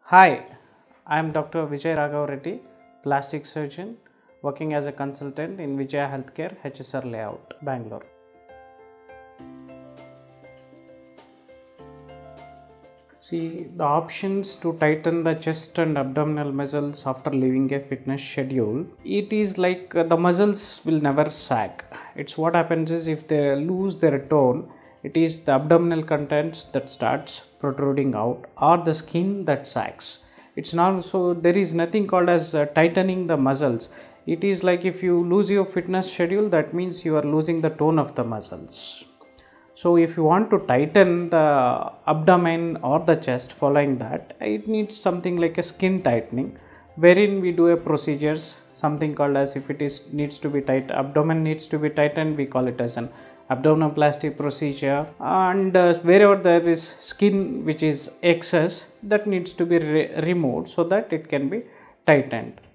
Hi, I am Dr. Vijay Raghav Reddy, plastic surgeon working as a consultant in Vijaya Healthcare, HSR Layout, Bangalore. See, the options to tighten the chest and abdominal muscles after leaving a fitness schedule, it is like the muscles will never sag. It's what happens is if they lose their tone, it is the abdominal contents that starts protruding out or the skin that sags. It's not so there is nothing called as tightening the muscles. It is like if you lose your fitness schedule, that means you are losing the tone of the muscles. So if you want to tighten the abdomen or the chest following that, it needs something like a skin tightening, wherein we do a procedures, something called as if it is needs to be tight, abdomen needs to be tightened, we call it as an abdominoplasty procedure, and wherever there is skin which is excess, that needs to be removed so that it can be tightened.